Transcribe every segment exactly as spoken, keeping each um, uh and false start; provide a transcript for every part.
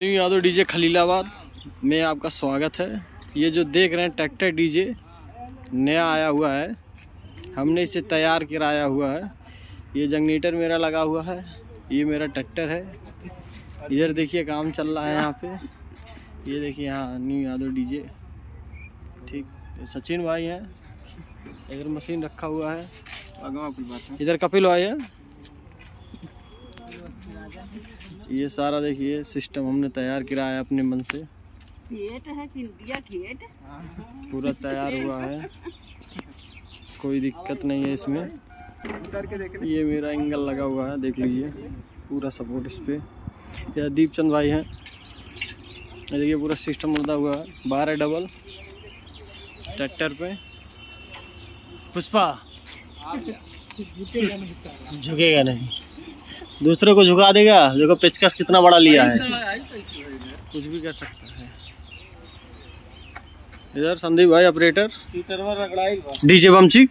Yadav DJ Khalilabad में आपका स्वागत है। ये जो देख रहे हैं ट्रैक्टर डीजे नया आया हुआ है, हमने इसे तैयार कराया हुआ है। ये जनरेटर मेरा लगा हुआ है, ये मेरा ट्रैक्टर है। इधर देखिए काम चल रहा है यहाँ पे। ये देखिए यहाँ न्यू यादव डीजे, ठीक। तो सचिन भाई हैं, इधर मशीन रखा हुआ है। इधर कपिल भाई है। ये सारा देखिए सिस्टम हमने तैयार कराया अपने मन से। खेत है किंदिया खेत पूरा तैयार हुआ है, कोई दिक्कत नहीं है इसमें। ये मेरा एंगल लगा हुआ है, देख लीजिए पूरा सपोर्ट इस पे। यह दीपचंद भाई हैं। ये देखिए पूरा सिस्टम लगा हुआ है, बारह डबल ट्रैक्टर पे। पुष्पा झुकेगा नहीं, दूसरे को झुका देगा। देखो पेचकस कितना बड़ा लिया है, कुछ भी कर सकता है। इधर संदीप भाई ऑपरेटर, डीजे बमचिक।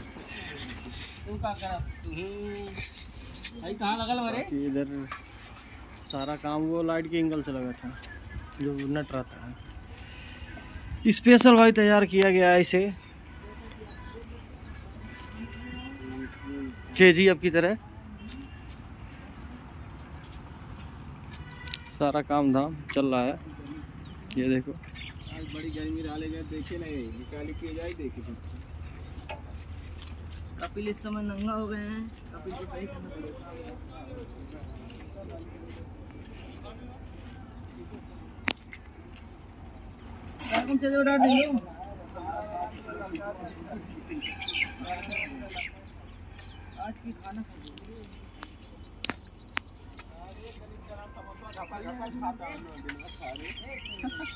इधर सारा काम वो लाइट के एंगल से लगा था, जो नट रहता है। स्पेशल भाई तैयार किया गया है इसे केजीएफ की तरह। सारा काम धाम चल रहा है। ये देखो आज बड़ी गर्मी डालेगा, देखे नहीं निकाली के जाए देखे। कपिल इस समय नंगा हो गए हैं, कपिल को सही करना पड़ेगा। चलो उड़ा दो आज की खाना खाता